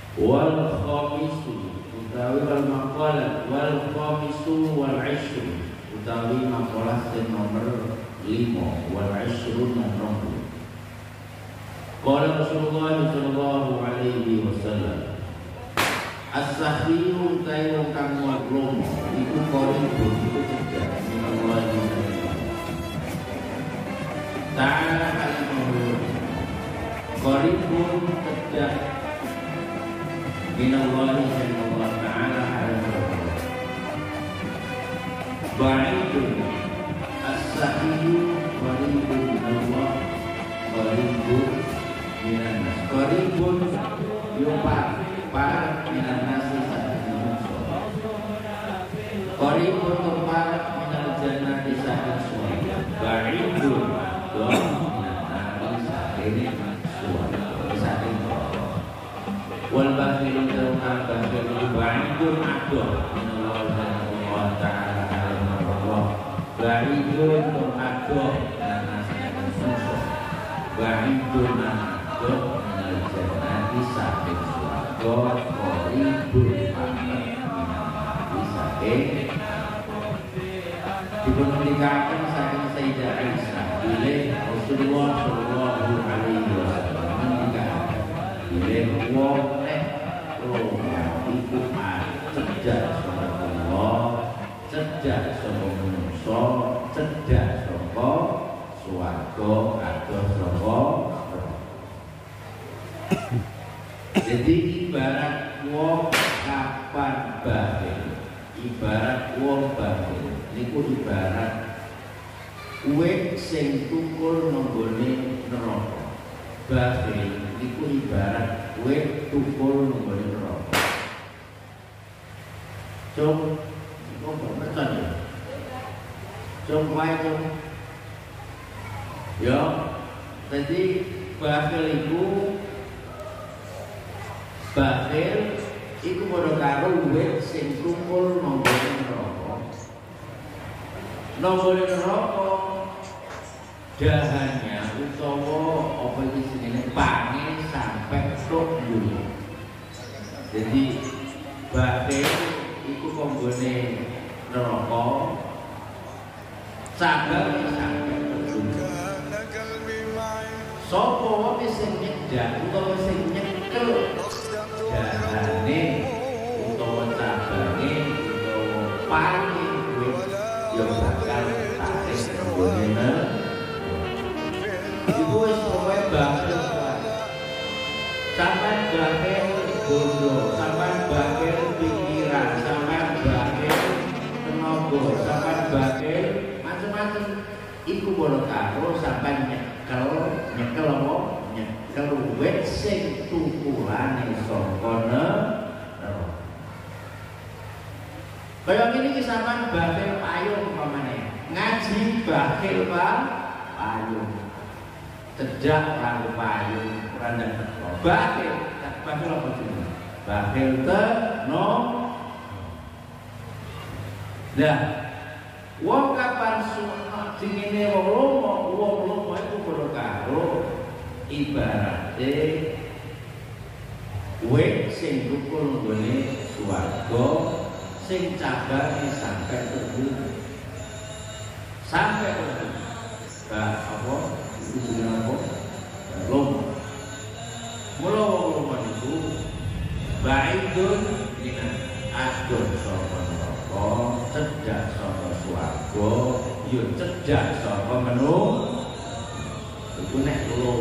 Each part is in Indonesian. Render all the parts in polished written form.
wal khamisu utawi wal maqalah wal khamisu wal ishru utawi maqalah sing nomor 5 wal ishru nomor 20. Qala Rasulullah sallallahu alaihi wasallam as-sahbiyu tayu kang nglomo iku qoribu iku cedhak menawa ta'ala al-mahur qaribun cedhak minallahi sallallahu ta'ala al-mahur ba'idun as-sahiyu qaribun minallah qaribun minanas qaribun yupak para minanasi saking manusia qaribun tupak minal jannati saking surga ba'idun wal bakhilun terukal bakhilun ba'idun adoh minallah ta'ala al-mahur ba'idun adoh minanasi manusia ba'idun adoh minal jannati saking surga qaribun minanasi saking dipunundikaken saking Sayyidah Aisyah bilih Rasulullah sallallahu alaihi wasallam ngendikaken bilih wong nek iku cedhak saka Allah, cedhak saka manungsa, cedhak saka swarga, adoh saka jadi ibarat wong kapan bakhil, ibarat wong bakhil niku ibarat wit sing tukul nanggone neraka. Bakhil niku ibarat wit tukul nanggone neraka. Cung, kok percaya ya? Cung wae cung. Ya, jadi bakhil iku padha karo wit sing tukul nanggone neraka. Nanggone neraka dahannya utawa apa iki jenenge pange sampai tok dulu. Jadi bakhil iku konggone neraka sabar sampai tok dulu. Sapa wae sing nyedhak utawa sing nyekel dahane utawa cabane utawa pange kuwi ya bakal tarik konggone iku wis pokoke bakhil sampai bakhil bondo, sampai bakhil pikiran, sampai bakhil tenaga, sampai bakhil macam-macam iku bodo karo sampai nyekel apa? Nyekel wit sing tukulane saka neraka. Kaya ngene iki sampean bakhil payung umpamane. Ngaji bakhil payung. Cedhak karo payung randang teko. Bakhil apa jenenge? Bakhil teno. Lah, wong kapan dingine wong lomo iku padha karo ibarate wit sing tukul nggone swarga sing cabane sampai terburu. Sampai terburu. Apa? Itu apa? Lomo. Mula lomo itu ba'idun minan adun saka neraka, cedhak saka swarga, ya cedhak saka manungsa. Iku nek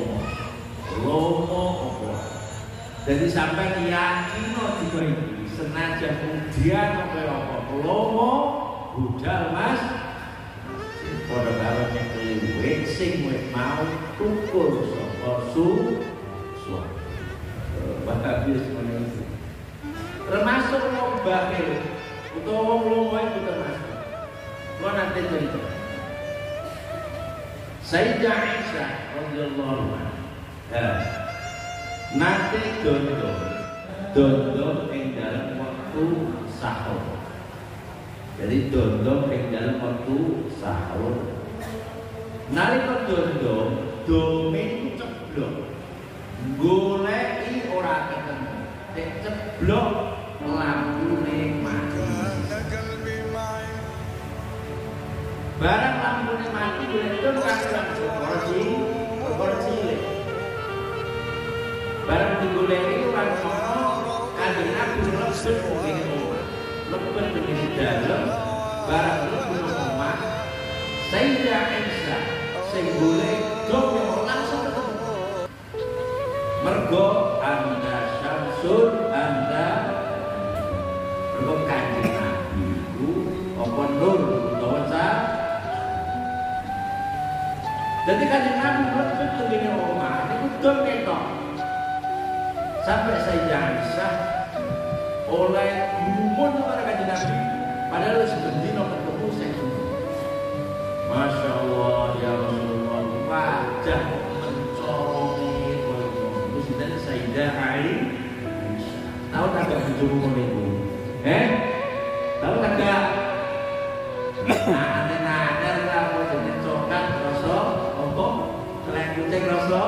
lomo apa? Jadi sampai yakin dika iki senajan ujian apa lomo budal Mas padha karo nyekel wit sing wis mau tukul saka suara. Bagus ngono iki. Termasuk wong bakhil utawa wong lomo itu termasuk. Lo nanti cerita. Sayyidah Aisyah radhiyallahu anha nanti dondong ing dalam waktu sahur. Jadi dondong ing dalam waktu sahur. Nalika dondong domen ceblok. Goleki ora ketemu. dek ceblok lampune mati. Barang lampune mati itu kasih lampu cilik. Barang digoleki itu kan ono kanjeng Nabi lebet begini dalam barang lebet omah Sayyidah Aisyah sing golek dok langsung ketemu. Mergo anda syamsun anda mergo kanjeng Nabi iku apa nur utawa cah. Jadi kanjeng Nabi lebet begini omah niku dok ketok. Sampai Sayyidah Aisyah oleh gumun kepada kanjeng Nabi, padahal sebendino ketemu saya. Masya Allah ya Rasulullah, wajah mencorongi itu sudah Sayyidah Aisyah. Tahu tak gak bojomu itu? Tahu tak gak? Aneh-aneh lah mau jadi cokan rasa, apa? Selain kucing rasa.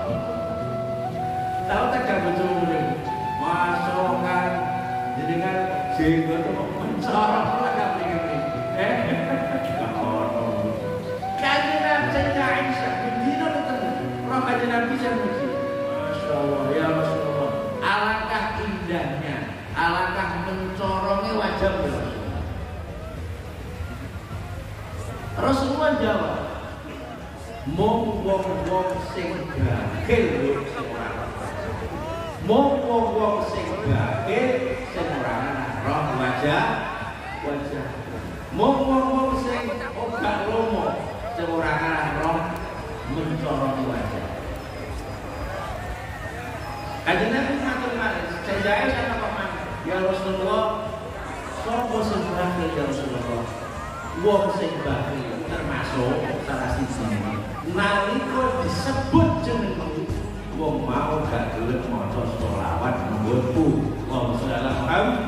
Tahu tak gak bojomu itu? Masukkan jadi kan jenggot itu mencorong lah gak begini. Gak ono. Kanjeng Nabi Sayyidah Aisyah bendino ketemu. Roh kanjeng Nabi saya muji. Masya Allah ya Rasulullah. Alangkah indahnya, alangkah mencorongnya wajah Rasulullah. Rasulullah jawab, mong wong sing gagil sing ora. Mong wong sing gagil sing ora roh wajah. Mong wong sing gak lomo sing ora roh mencorong wajah. Kanjeng Nabi matur malih, saya sama paman, ya Rasulullah, sapa sing gagil ya Rasulullah? Wong sing gagil termasuk salah siji. Nalika disebut jeneng wong mau gak gelem maca selawat menggotu. Wong selawat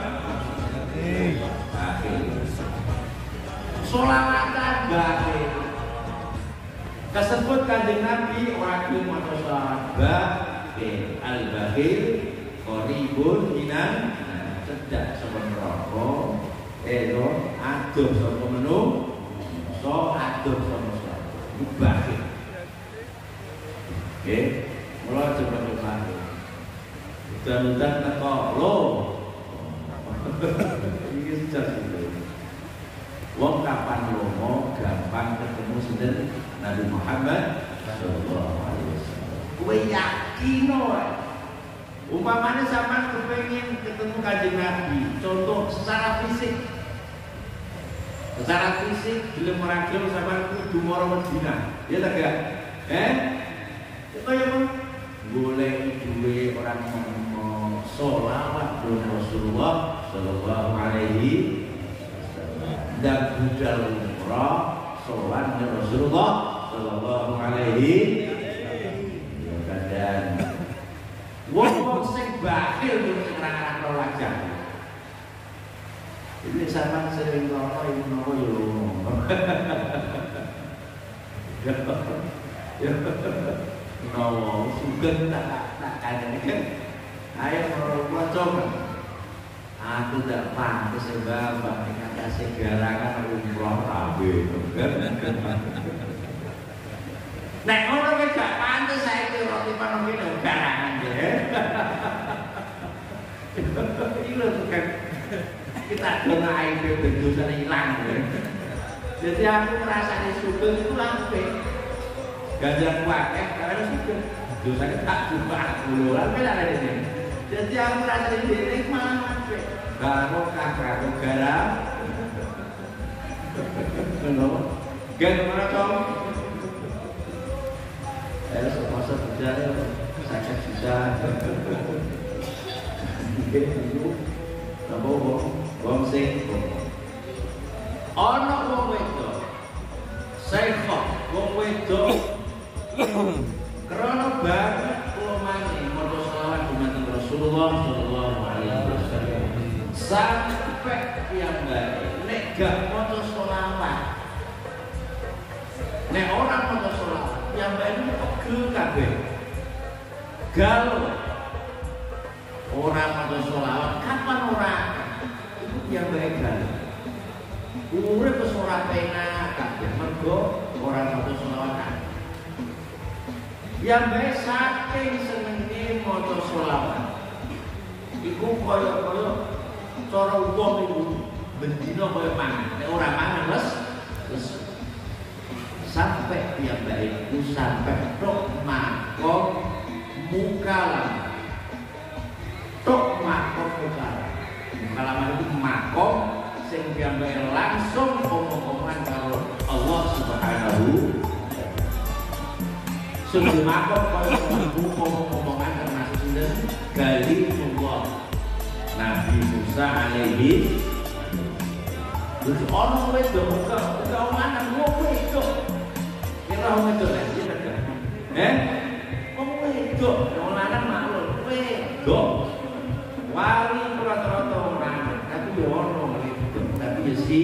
Sholawatan bakhil. Kesebut kanjeng Nabi wakil maca sholawat bakhil. Al-bakhil qaribun minan cedak saka neraka. Elo adoh saka menung, so adoh saka swarga. Iku bakhil. Nggih, mula coba-coba. Dan teko lo. Iki sejak itu. Wong kapan lomo gampang ketemu sinten Nabi Muhammad sallallahu alaihi wasallam. Kowe yakin wae. Umpamane sampean kepengin ketemu kanjeng Nabi, contoh secara fisik. Secara fisik gelem ora gelem sampean kudu mara Madinah. Ya ta gak? Kaya apa? Golek duwe orang ngomong sholawat Rasulullah sallallahu alaihi dan budal umrah sholat Rasulullah sallallahu alaihi wasallam. Wong sing bakhil sing ora wajah. Ini sampean sering ngono iku nopo yo. No, sugeng tak kandhane kan. Ayo ora coba. Aku tidak pantas sebab kata segala umroh rabe. Nek ngono ki gak pantas saiki roti panon iki garangan ya. Itu kan kita dona aib dosa hilang ya. Jadi aku merasa sugeng itu apik. Ganjaran akeh karena sugeng. Dosane tak jumpa dulu lan ada di sini. Jadi aku merasa diri malah apik. Barokah karo garam. Kenapa? Gan mana kau? Saya semasa berjalan sakit susah. Itu, apa wong sing ana wong wedok. Saya wong wedok. Karena banget ulama ini maca selawat dumateng Rasulullah sallallahu alaihi wasallam. Sampai yang baik nek gak maca selawat. Nek orang maca selawat yang baik itu pegel kabeh. Galau. Orang maca selawat kapan ora? Iku yang baik kan. Umure wis ora penak kabeh mergo ora maca selawat. Yang baik saking senenge maca selawat. Iku kaya cara wong iku bendina kaya mangan. Nek ora mangan wis sampai dia baik itu sampai tok makom mukalam. Tok makom mukalam. Mukalaman itu makom sing diambil langsung omong-omongan karo Allah Subhanahu. Sing makom kaya omong-omongan termasuk sinten Kalimullah Nabi Musa alaihi. Terus ono wedok kok omongan wong wedok. Kira wong wedok lek iki tekan. Wong wedok, wong lanang maklum wedok. Wali rata-rata orang, tapi yo ono wedok, tapi yo si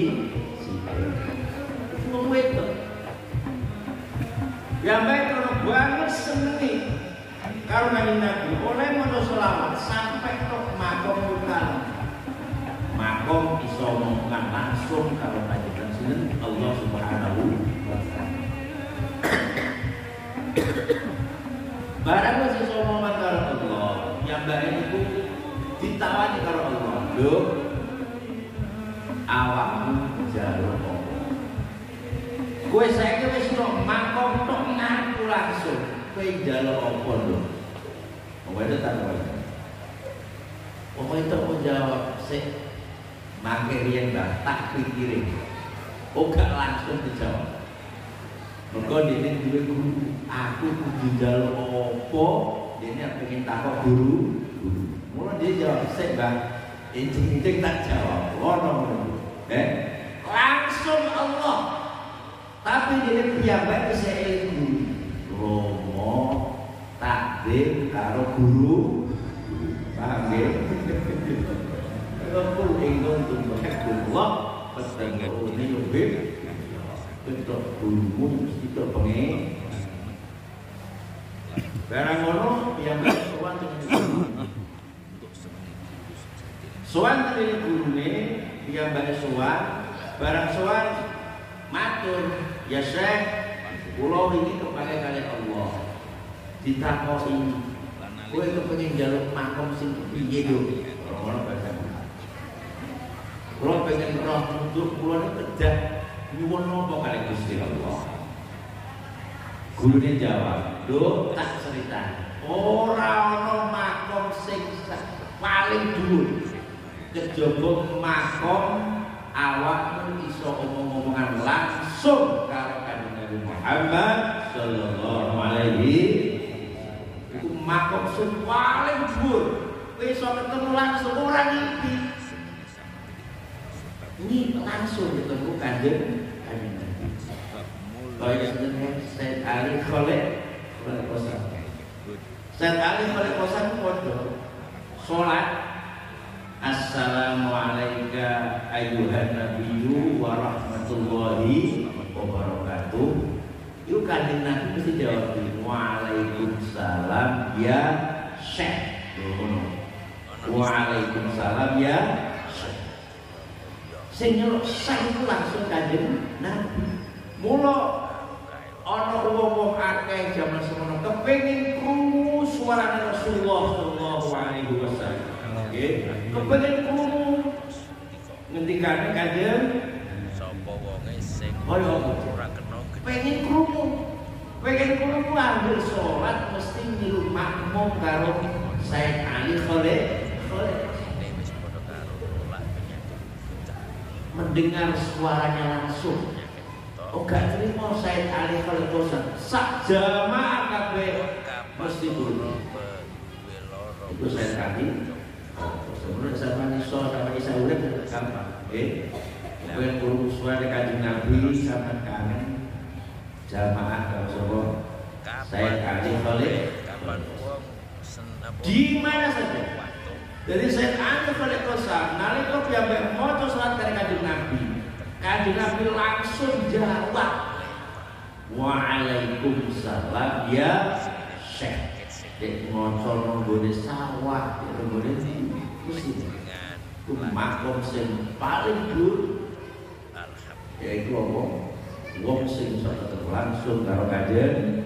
wong wedok. Ya baik kalau banget seneng karo Nabi oleh maca selawat sampai tok makom mukalam. Makom iso omongan langsung kalau panjenengan sinten Allah Subhanahu wa taala. Barang wis iso omongan karo Allah, yang bae iku ditawani karo Allah. Lho, awakmu njaluk apa? Kowe saiki wis tok makom tok ngaku langsung. Kowe njaluk apa lho? Kowe tak kowe. Kowe tok menjawab sik mangke riyen tak pikirin. Gak langsung dijawab. Mergo dene duwe guru, aku kudu njaluk apa? Dene pengen takok guru. Mula dia jawab sik, Bang. Injing-injing tak jawab. Ono ngono. Langsung Allah. Tapi dene piyambak isih eling Romo takdir karo guru. Paham nggih? Kalau ingin untuk Allah, bertemu ini lebih bentuk gurumu mesti terpengen. Barang ngono yang sowan dengan guru. Sowan dengan guru ini yang balik sowan, barang sowan matur ya Syekh, pulau ini kepada kalian Allah. Ditakoki, kowe kepengin njaluk makom sing piye yo? Ora bahasa. Kalau pengen roh untuk pulau ini kerja nyuwun apa kali Gusti Allah. Gurunya jawab, "Duh, tak cerita. Ora ana makom sing paling dhuwur. Kejaba makom awakmu iso omong-omongan langsung karo Kanjeng Nabi Muhammad sallallahu alaihi wasallam. Iku makom sing paling dhuwur. Kowe iso ketemu langsung ora ngimpi. Ini langsung ketemu Kanjeng Nabi. Kaya jenenge Said Ali Khalid Kosan. Said Ali Khalid Kosan podo salat Assalamualaikum ayyuhan nabiyyu wa rahmatullahi wa barakatuh. Itu Kanjeng Nabi mesti jawab Waalaikumsalam ya Syekh. Waalaikumsalam ya sing nyeluk sah itu langsung Kanjeng Nabi. Mula ana wong-wong akeh jaman semono kepengin krungu suarane Rasulullah sallallahu alaihi wasallam. Nggih, kepengin krungu ngendikane Kanjeng sapa wonge sing ora kena pengen krungu ambil salat mesti niru makmum karo Said Ali Khalid mendengar suaranya langsung. Gak terima Said Ali Khalid Kosan sak jamaah kabeh mesti dulu. Itu Said Ali. Sebenarnya sama Niso sama Isa urip gampang. Kowe guru suara Kanjeng Nabi sampean kangen jamaah kalau sapa Said Ali Khalid di mana saja. Jadi Said Ali Khalid Kosan nalika piyambak maca salat karo Kanjeng Nabi. Kanjeng Nabi langsung jawab Waalaikumsalam ya Syekh. Dek ngocor nonggone sawah, nonggone mesti itu makom sing paling dhuwur. Yaitu apa? Wong sing iso ketemu langsung karo Kanjeng.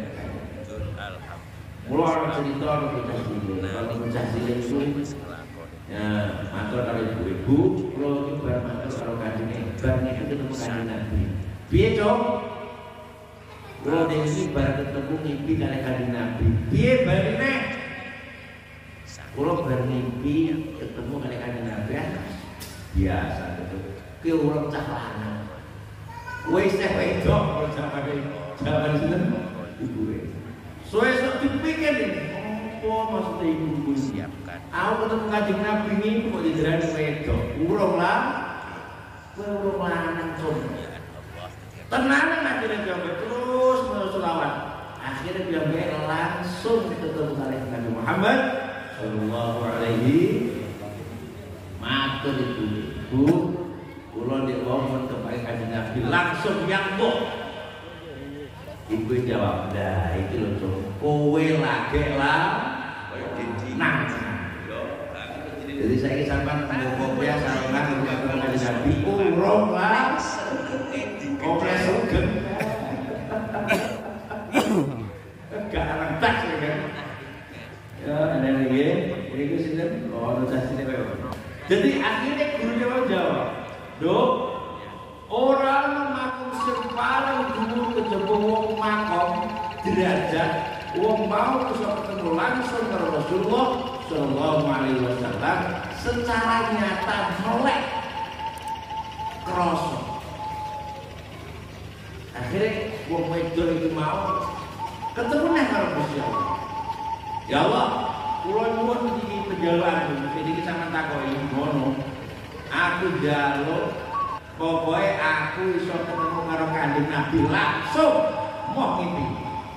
Mula ana cerita bocah cilik. Kalau bocah cilik itu ya matur karo ibu-ibu, kula iki bar matur karo Kanjeng, bar niku ketemu Kanjeng Nabi. Piye, Cok? Kula dene bar ketemu ngimpi karo Kanjeng Nabi. Piye barine? Kula bar ngimpi ketemu karo Kanjeng Nabi. Biasa gitu. Ki urang cah lanang. Wis teh wedok jaman sinten ibuke. Suwe-suwe dipikir apa maksudnya ibu siapkan. Aku ketemu Kanjeng Nabi ini kok dijerani wedok. Urung lah. Kowe urung lanang cum. Tenanan akhirnya dia terus selawat. Akhirnya dia langsung ketemu kali Nabi Muhammad sallallahu alaihi matur ibu. Kula nek wong kepada Kanjeng Nabi langsung nyambung. Ibu jawab, "Dah, iki lho, kowe lagi lah kaya nang." Jadi saya ini sampean kopiah sarungan karo Kanjeng Nabi urung lah. Kopiah sugeng. Gak arang tas ya kan. Ya, ada lagi. Ini sinten? Oh, notasi kowe. Jadi akhirnya gurunya jawab, "Dok, orang makom sing paling dhuwur kejaba wong makom derajat wong mau bisa ketemu langsung karo Rasulullah sallallahu alaihi wasallam secara nyata melek krasa." Akhirnya wong wedok iki mau ketemu nek karo Gusti Allah. Ya Allah, kula nyuwun iki penjaluan iki sampeyan takoki ngono. Aku njaluk pokoknya aku iso ketemu karo Kanjeng Nabi langsung mau ngimpi.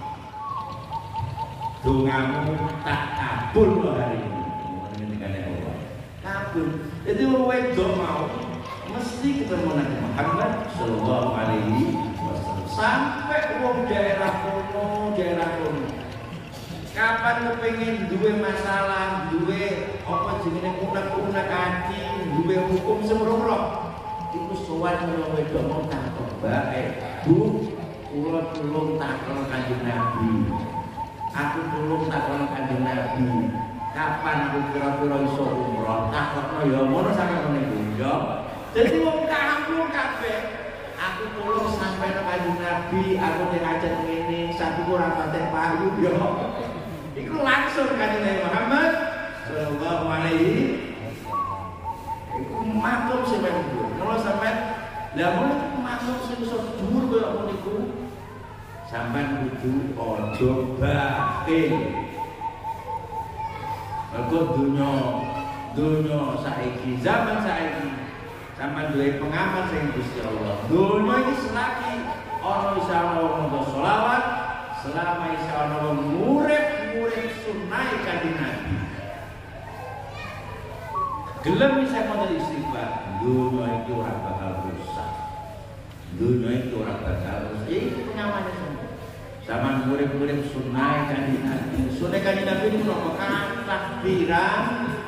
Dongamu tak kabul loh hari ini. Ngene Allah. Kabul. Jadi wong wedok mau mesti ketemu Nabi Muhammad sallallahu alaihi wasallam. Sampai wong daerah kono. Kapan kepengin duwe masalah, duwe apa jenenge unek-unek ati, duwe hukum semroro. Iku sowan karo wedok mau takon, "Mbak, Bu, kula tulung takon Kanjeng Nabi. Aku tulung takon Kanjeng Nabi. Kapan aku kira-kira iso umroh?" Takokno ya ngono sampe ngene iku. Ya. Dadi wong kampung kabeh. Aku tulung sampai nang Kanjeng Nabi, aku nek ajeng ngene, sapiku ora patek payu ya. Iku langsung Kanjeng Nabi Muhammad sallallahu alaihi iku maklum sing dhuwur. Mula sampean lha mun maklum sing iso dhuwur kaya ngono iku sampean kudu aja bakhil. Mergo donya saiki zaman saiki sampean duwe pengaman sing Gusti Allah. Donya iki selagi ana isa ana wong sholawat, selama isa ana wong murid sunnah Kanjeng Nabi. Gelem bisa modal istighfar, dunia itu orang bakal rusak. Dunia itu orang bakal rusak. Ini pengamannya semua. Zaman murid-murid sunnah Kanjeng Nabi. Sunnah Kanjeng Nabi itu merupakan takbiran.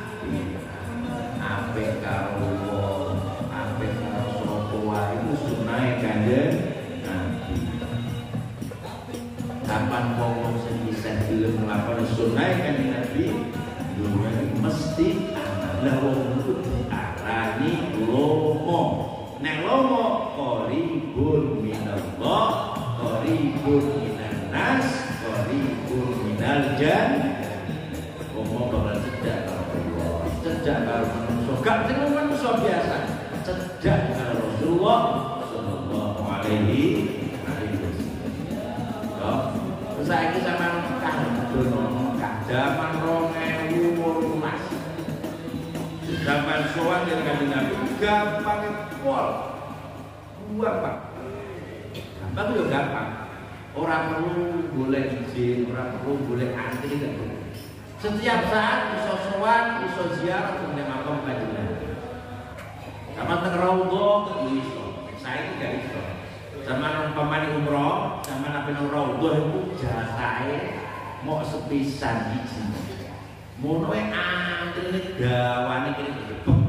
Ape karo wong, ape karo sapa wae itu sunnah Kanjeng Nabi. Kapan wong sing bisa gelem nglakoni sunnah Kanjeng Nabi, dunia mesti lah wong itu diarani lomo. Nek lomo qaribun minallah, qaribun minannas, qaribun minal jannah. Lomo bakal cedhak karo Allah, cedhak karo manusia. Gak cuma manusia biasa, cedhak karo Rasulullah sallallahu alaihi wasallam. Terus saiki sampean Mekah zaman 2018. Zaman sowan dari Kanjeng Nabi gampang pol. Gampang. Gampang yo gampang. Ora perlu golek izin, ora perlu golek antri gak perlu. Setiap saat iso sowan, iso ziarah ke makam Kanjeng Nabi. Sama teng raudhah iso. Saiki gak iso. Zaman umpamane umroh, zaman ape nang raudhah iku jasahe mau sepisan iki. Mono ae antrene dawane kene gebek.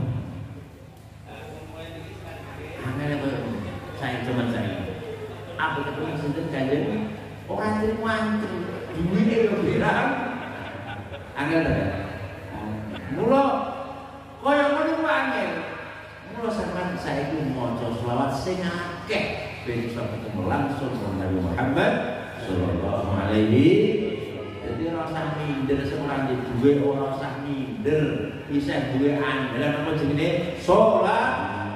Angel kok saya cuma saya. Aku ketemu sinten kanjeng ora trimo antri. Duwike yo berang. Angel ta. Mula kaya ngono ku angel. Mula sampeyan saiki maca selawat sing akeh ben iso ketemu langsung karo Nabi Muhammad sallallahu alaihi. Jadi ora usah minder sing ora duwe, ora usah minder isih duwe andalan apa jenenge salat.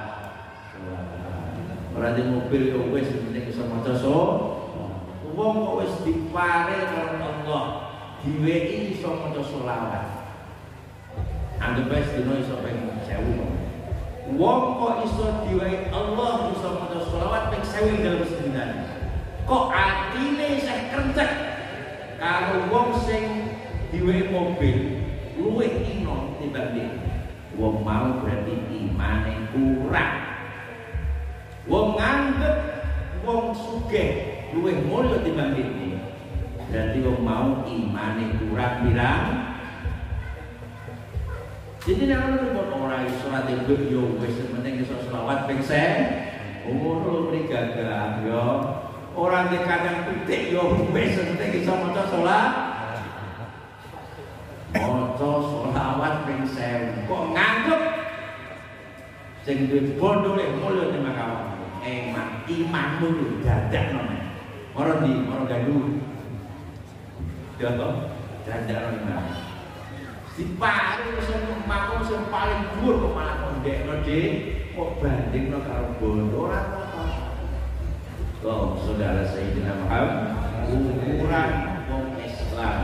Ora di mobil yo wis penting iso maca wong kok wis diparil karo Allah diwehi iso maca selawat. Anggap wis dino iso ping 1000. Wong kok iso diwehi Allah iso maca selawat ping 1000 dalam sedina. Kok atine isih kercek karo wong sing diwehi mobil luwih ino timbang wong mau berarti imane kurang. Wong nganggep wong sugih luwih mulya timbang iki. Berarti wong mau imane kurang pirang. Jadi nek ono ora iso ate yo wis penting iso selawat ping 1000. Ngono lho gagah yo. Ora ndek kadang pitik yo wis penting iso maca salat. Maca selawat ping 1000. Kok nganggep sing duwe bondo lek mulya timbang awak. Emang imanmu itu dadak nona. Orang di orang gaduh. Contoh dadak nona. Si paling makom yang paling dhuwur kok malah kondek node. Kok banding no karo bondo orang apa? Oh saudara Sayyidina Muhammad ukuran wong Islam.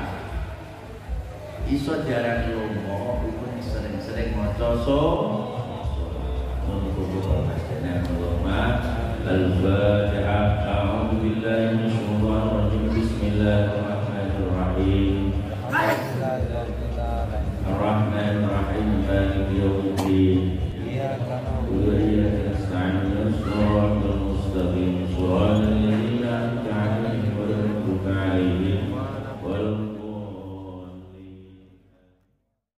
Iso jarang lomo, iku sering-sering maca Al-Fatihah. A'udzu billahi minasyaitonir rajim. Bismillahirrahmanirrahim.